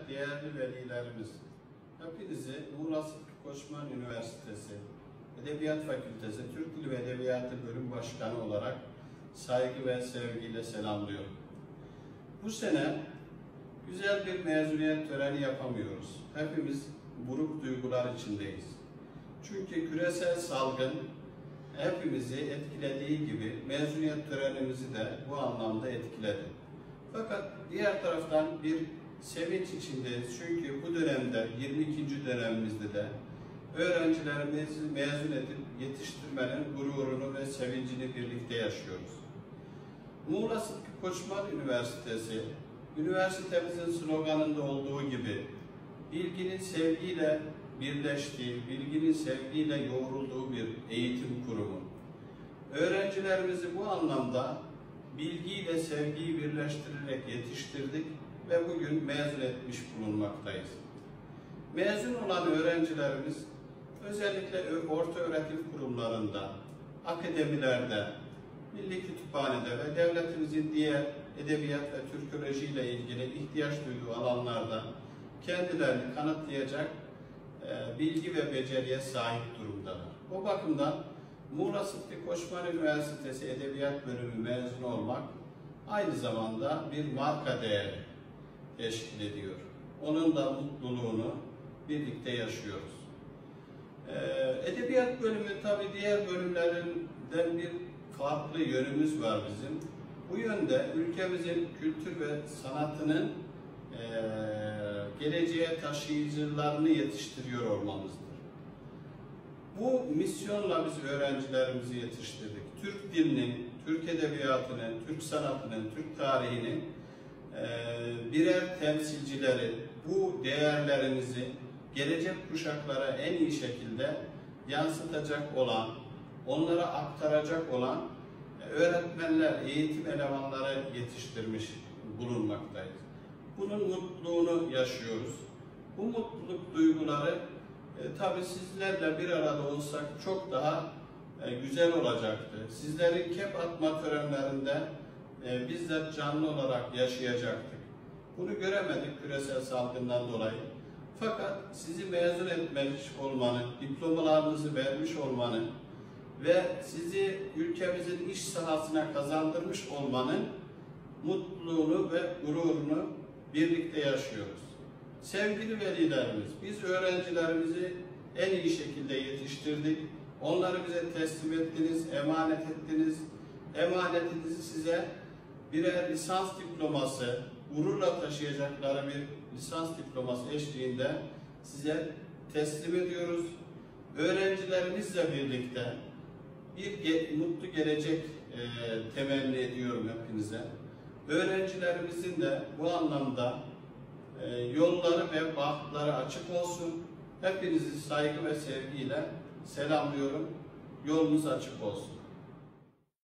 değerli velilerimiz, hepinizi Muğla Sıtkı Koçman Üniversitesi Edebiyat Fakültesi Türk Dili ve Edebiyatı Bölüm Başkanı olarak saygı ve sevgiyle selamlıyorum. Bu sene güzel bir mezuniyet töreni yapamıyoruz. Hepimiz buruk duygular içindeyiz. Çünkü küresel salgın hepimizi etkilediği gibi mezuniyet törenimizi de bu anlamda etkiledi. Fakat diğer taraftan bir sevinç içindeyiz. Çünkü bu dönemde, 22. dönemimizde de öğrencilerimizi mezun edip yetiştirmenin gururunu ve sevincini birlikte yaşıyoruz. Muğla Sıtkı Koçman Üniversitesi, üniversitemizin sloganında olduğu gibi bilginin sevgiyle birleştiği, bilginin sevgiyle yoğrulduğu bir eğitim kurumu. Öğrencilerimizi bu anlamda bilgiyle sevgiyi birleştirerek yetiştirdik ve bugün mezun etmiş bulunmaktayız. Mezun olan öğrencilerimiz özellikle orta öğretim kurumlarında, akademilerde, Milli Kütüphane'de ve devletimizin diğer edebiyat ve Türkoloji ile ilgili ihtiyaç duyduğu alanlarda kendilerini kanıtlayacak bilgi ve beceriye sahip durumdalar. O bakımdan Muğla Sıtkı Koçman Üniversitesi Edebiyat Bölümü mezunu olmak aynı zamanda bir marka değeri teşkil ediyor. Onun da mutluluğunu birlikte yaşıyoruz. Edebiyat bölümü tabii diğer bölümlerinden bir farklı yönümüz var bizim. Bu yönde ülkemizin kültür ve sanatının geleceğe taşıyıcılarını yetiştiriyor olmamızdır. Bu misyonla biz öğrencilerimizi yetiştirdik. Türk dilinin, Türk edebiyatının, Türk sanatının, Türk tarihinin birer temsilcileri, bu değerlerimizi gelecek kuşaklara en iyi şekilde yansıtacak olan, onlara aktaracak olan öğretmenler, eğitim elemanları yetiştirmiş bulunmaktayız. Bunun mutluluğunu yaşıyoruz. Bu mutluluk duyguları tabii sizlerle bir arada olsak çok daha güzel olacaktı. Sizlerin kep atma törenlerinde bizzat canlı olarak yaşayacaktık. Bunu göremedik küresel salgından dolayı. Fakat sizi mezun etmiş olmanın, diplomalarınızı vermiş olmanın ve sizi ülkemizin iş sahasına kazandırmış olmanın mutluluğunu ve gururunu birlikte yaşıyoruz. Sevgili velilerimiz, biz öğrencilerimizi en iyi şekilde yetiştirdik. Onları bize teslim ettiniz, emanet ettiniz. Emanetinizi size birer lisans diploması, gururla taşıyacakları bir lisans diploması eşliğinde size teslim ediyoruz. Öğrencilerimizle birlikte bir mutlu gelecek temenni ediyorum hepinize. Öğrencilerimizin de bu anlamda yolları ve bahtları açık olsun. Hepinizi saygı ve sevgiyle selamlıyorum. Yolunuz açık olsun.